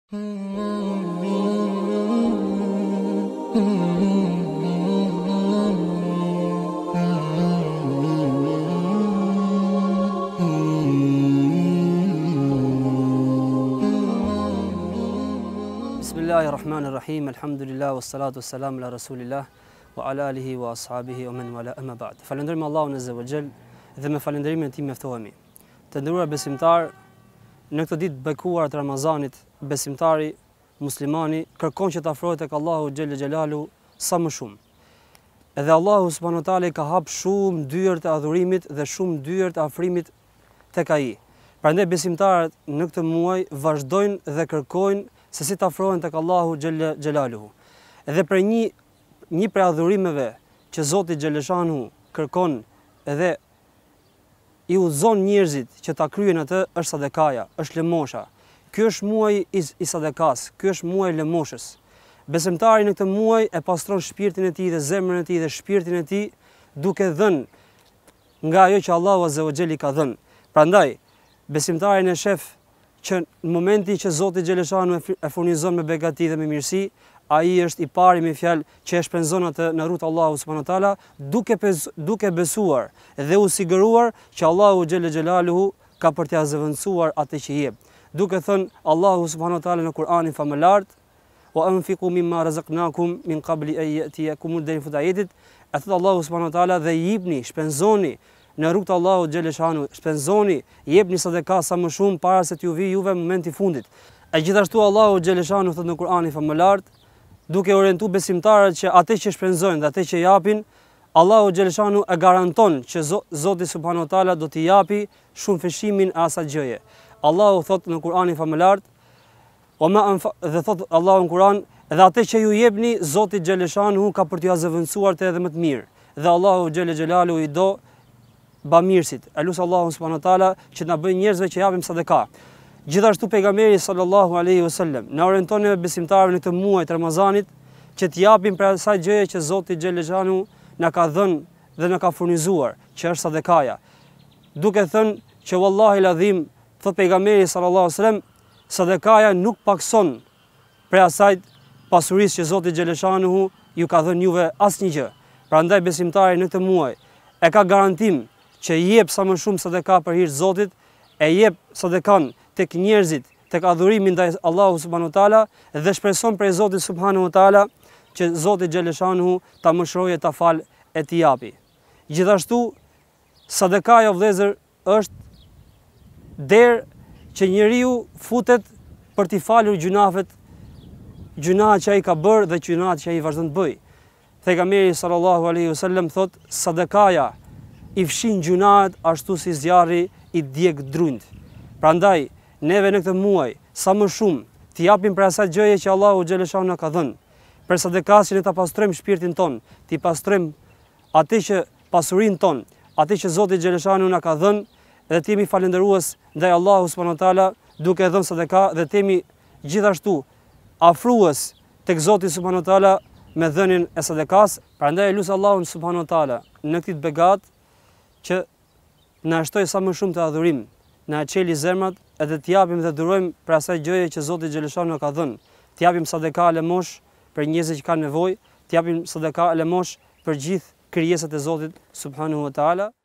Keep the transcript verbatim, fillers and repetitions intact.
بسم الله الرحمن الرحيم الحمد لله والصلاة والسلام على رسول الله وعلى آله وأصحابه ومن والاه أما بعد. Falënderojmë Allahun Azza wa Jall dhe me falënderimin e tij mjaftohemi. Të nderuar besimtar, në këtë ditë bekuar të Ramazanit, besimtari muslimani kërkon që të afrohet tek Allahu Xhella Xhelalu sa më shumë. Edhe Allahu subhanahu wa taala ka hap shumë dyert e adhurimit dhe shumë dyert e afrimit tek ai. Prandaj besimtarët në këtë muaj vazhdojnë dhe kërkojnë se si të afrohen tek Allahu Xhella Xhelaluhu. Edhe për një një prej adhurimeve që Zoti Xheleshanu kërkon edhe i udhëzon njerëzit që ta kryejnë atë është sadakaja, është lëmosha. Ky është muaji i, i sadakas, ky është muaji i lëmoshës. Besimtari në këtë muaj e pastron shpirtin e tij dhe zemrën e tij dhe shpirtin e tij duke dhënë nga ajo që Allahu Azza wa Jalla ka dhënë. Prandaj besimtari në shef që në momenti që Zoti Xheleshanu e furnizon me begati dhe me mirësi, ai është i pari me fjalë që e shpenzon atë në rrugt Allahu subhanahu wa taala, duke pez, duke besuar dhe u siguruar që Allahu Xhella Xhelaluhu ka për t'ia zëvendësuar atë që jep. Duke thënë Allahu subhanahu wa taala në Kur'anin famëlart, wa anfiqu mimma razaqnakum min qabli an ya'tiyakum ad-dayn futayetit, atë Allahu subhanahu wa taala dhe jepni, shpenzoni në rrugt Allahu Xhella Xhelaluhu, shpenzoni, jepni sadaka sa më shumë para se t'ju vijë juve momenti i fundit. E gjithashtu Allahu Xhella Xhelaluhu thotë në Kur'anin famëlart, duke orientuar besimtarët që atë që shpenzojnë dhe atë që japin, Allahu Xheleshanu e garanton që Zoti subhanahu wa taala do t'i japi shumë fshimin e asaj gjëje. Allahu thot në Kur'anin famëlart, "Wa ma anfa" dhe thot Allahu në Kur'an, "Dhe atë që ju jepni, Zoti Xheleshanu ka për t'ju zëvendësuar të edhe më të mirë." Dhe Allahu Xhella Xhelalu i do bamirësit. Elus Allahu subhanahu wa taala që na bëjë njerëzve që japim sadaka. Gjithashtu pejgamberi sallallahu alaihi wasallam na orienton ne besimtarëve në këtë muaj të Ramazanit që të japim për asaj gjëje që Zoti Xheleshanu na ka dhënë dhe na ka furnizuar, që është sadakaja. Duke thënë që wallahi ladhim, thot pejgamberi sallallahu alaihi wasallam, sadakaja nuk pakson për asaj pasurisë që Zoti Xheleshanu ju ka dhënë juve asnjë gjë. Prandaj besimtari në këtë muaj e ka garantim që jep sa më shumë sadaka për hir të Zotit, e jep sadakan tek njerëzit, tek adhurimi ndaj Allahu subhanahu wa taala dhe shpreson prej Zotit subhanahu wa taala që Zoti Xheleshanu ta mëshirojë, ta fal e t'i japi. Gjithashtu sadakaja vëllezër është derë që njeriu futet për t'i falur gjunafet, gjunat që ai ka bërë dhe gjunat që ai vazhdon të bëjë. Pejgamberi sallallahu alaihi wasallam thot, sadakaja i fshin gjunat ashtu si zjarri i djeg drunjt. Prandaj neve në këtë muaj sa më shumë t'i japim për asaj gjëje që Allahu Xheleshanu na ka dhënë. Për sadakasin e ta pastrojmë shpirtin ton, t'i pastrojmë atë që pasurinë ton, atë që Zoti Xheleshanu na ka dhënë dhe t'jemi falëndërues ndaj Allahu subhanahu wa taala duke dhënë sadaka dhe t'jemi gjithashtu afrues tek Zoti subhanahu wa taala me dhënien e sadakas. Prandaj lut Allahun subhanahu wa taala në këtë begat që na shtoj sa më shumë të adhurim, na çeli zemrat edhe t'japim dhe durojmë për asaj gjëje që Zoti Xheleshanu na ka dhënë. T'japim sadaka lëmosh për njerëzit që kanë nevojë, t'japim sadaka lëmosh për gjithë krijesat e Zotit subhanahu wa taala.